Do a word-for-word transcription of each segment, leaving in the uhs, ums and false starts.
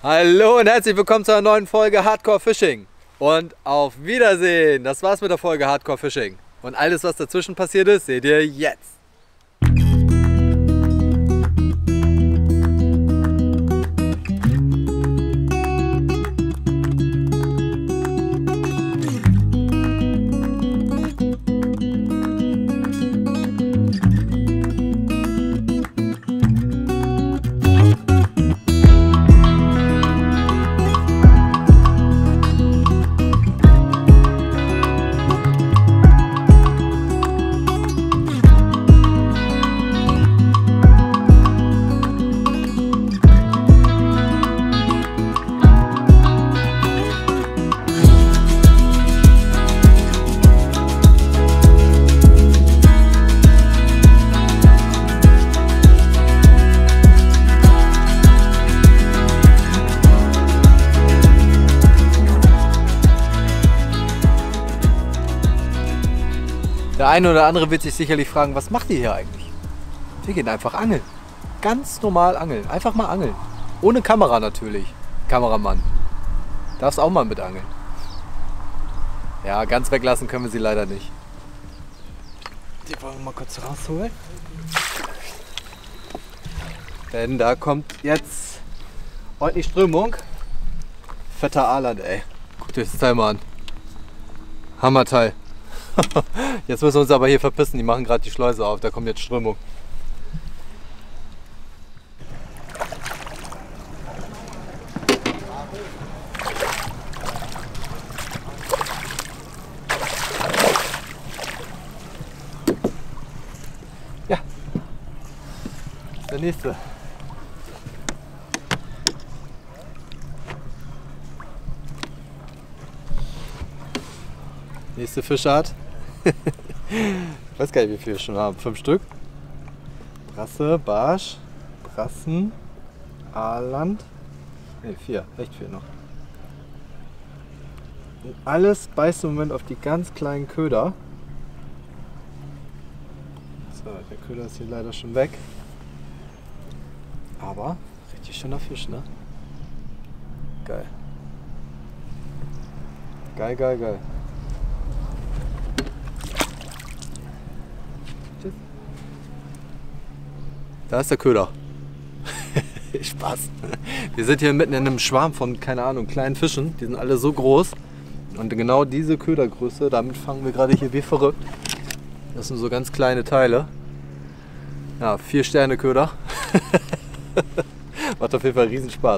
Hallo und herzlich willkommen zu einer neuen Folge Hardcore Fishing. Und auf Wiedersehen. Das war's mit der Folge Hardcore Fishing. Und alles, was dazwischen passiert ist, seht ihr jetzt. Der eine oder andere wird sich sicherlich fragen, was macht ihr hier eigentlich? Wir gehen einfach angeln. Ganz normal angeln. Einfach mal angeln. Ohne Kamera natürlich. Kameramann. Darfst auch mal mit angeln. Ja, ganz weglassen können wir sie leider nicht. Die wollen wir mal kurz rausholen. Denn da kommt jetzt ordentlich Strömung. Fetter Aaland, ey. Guckt euch das Teil mal an. Hammerteil. Jetzt müssen wir uns aber hier verpissen, die machen gerade die Schleuse auf, da kommt jetzt Strömung. Ja, der nächste. Nächste Fischart. Ich weiß gar nicht, wie viele wir schon haben. Fünf Stück. Brasse, Barsch, Brassen, Aaland. Ne, vier. Echt viel noch. Und alles beißt im Moment auf die ganz kleinen Köder. So, der Köder ist hier leider schon weg. Aber richtig schöner Fisch, ne? Geil. Geil, geil, geil. Da ist der Köder. Spaß. Wir sind hier mitten in einem Schwarm von, keine Ahnung, kleinen Fischen. Die sind alle so groß. Und genau diese Ködergröße, damit fangen wir gerade hier wie verrückt. Das sind so ganz kleine Teile. Ja, vier Sterne Köder. Macht auf jeden Fall riesen Spaß.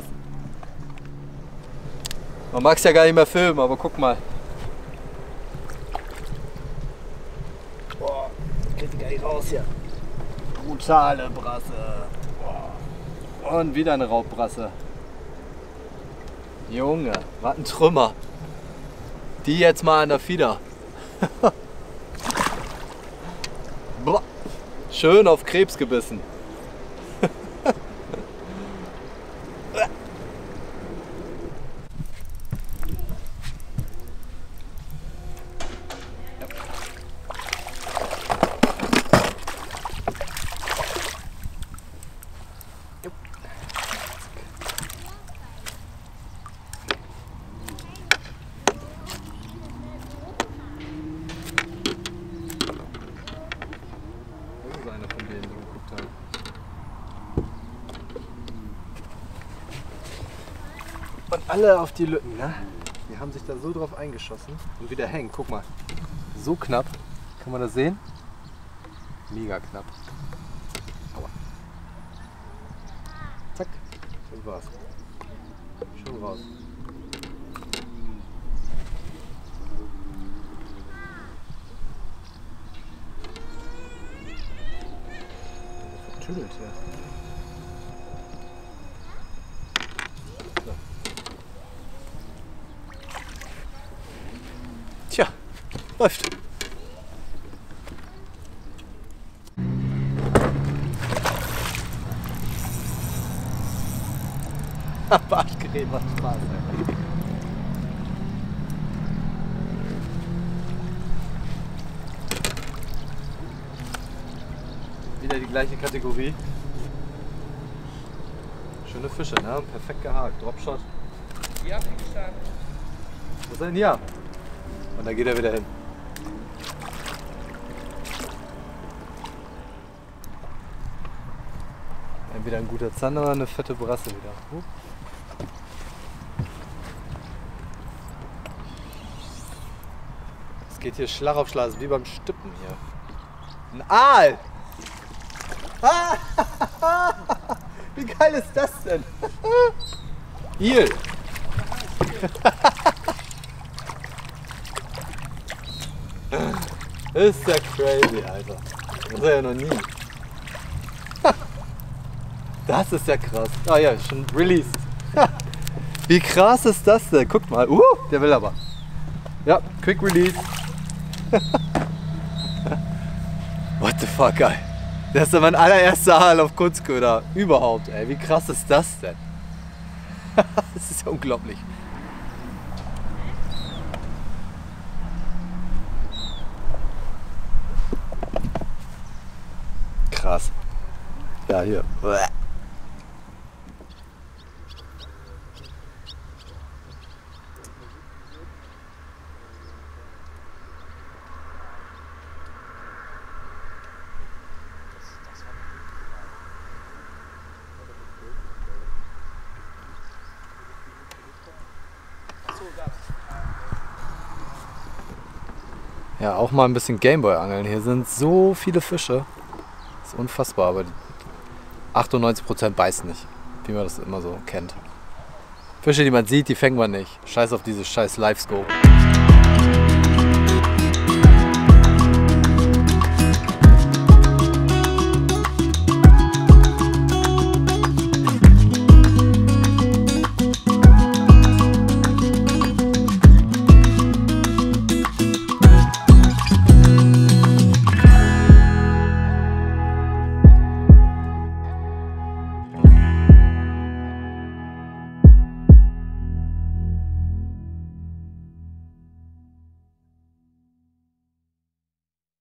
Man mag es ja gar nicht mehr filmen, aber guck mal. Boah, geht die gar nicht raus hier. Brutale Brasse. Und wieder eine Raubbrasse. Junge, was ein Trümmer. Die jetzt mal an der Fieder. Schön auf Krebs gebissen. Und alle auf die Lücken, ne? Die haben sich da so drauf eingeschossen und wieder hängen. Guck mal, so knapp. Kann man das sehen? Mega knapp. Aua. Zack, das war's. Schon raus. Vertüdelt hier. Tja, läuft. Barschgerät macht Spaß. Ey. Wieder die gleiche Kategorie. Schöne Fische, ne? Perfekt gehakt. Dropshot. Ja, bin gestartet. Wo ist er denn hier? Und da geht er wieder hin. Entweder ein guter Zander oder eine fette Brasse wieder. Huh. Es geht hier Schlag auf Schlag, wie beim Stippen hier. Ein Aal! Ah! Wie geil ist das denn? Eel! Das ist ja crazy, Alter. Das war ja noch nie. Das ist ja krass. Ah ja, schon released. Wie krass ist das denn? Guckt mal. Uh, der will aber. Ja, quick release. What the fuck, ey. Das ist ja mein allererster Aal auf Kunstköder überhaupt, ey. Wie krass ist das denn? Das ist ja unglaublich. Krass. Ja, hier. Ja, auch mal ein bisschen Gameboy angeln. Hier sind so viele Fische. Das ist unfassbar, aber achtundneunzig Prozent beißen nicht, wie man das immer so kennt. Fische, die man sieht, die fängt man nicht. Scheiß auf dieses scheiß Live-Scope.